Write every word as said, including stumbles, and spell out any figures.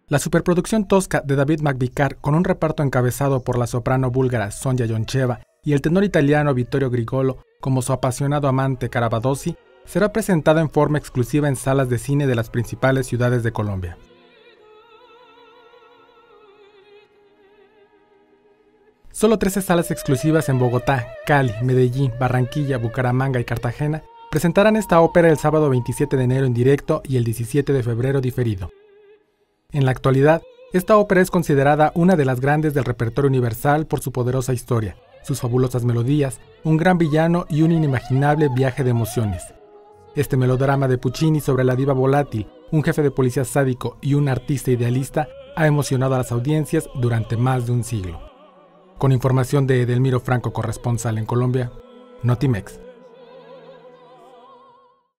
La superproducción tosca de David Magvikar, con un reparto encabezado por la soprano búlgara Sonia Yoncheva y el tenor italiano Vittorio Grigolo como su apasionado amante Carabadosi, será presentada en forma exclusiva en salas de cine de las principales ciudades de Colombia. Solo trece salas exclusivas en Bogotá, Cali, Medellín, Barranquilla, Bucaramanga y Cartagena presentarán esta ópera el sábado veintisiete de enero en directo y el diecisiete de febrero diferido. En la actualidad, esta ópera es considerada una de las grandes del repertorio universal por su poderosa historia, sus fabulosas melodías, un gran villano y un inimaginable viaje de emociones. Este melodrama de Puccini sobre la diva volátil, un jefe de policía sádico y un artista idealista ha emocionado a las audiencias durante más de un siglo. Con información de Edelmiro Franco, corresponsal en Colombia, Notimex.